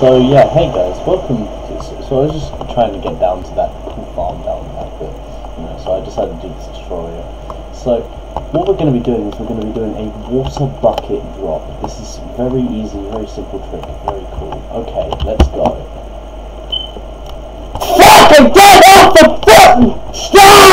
So yeah, hey guys, welcome to, so I was just trying to get down to that cool farm down there, but, so I decided to do this tutorial. So, what we're going to be doing is we're going to be doing a water bucket drop. This is very easy, very simple trick, very cool. Okay, let's go. Fucking get off the button! Stop!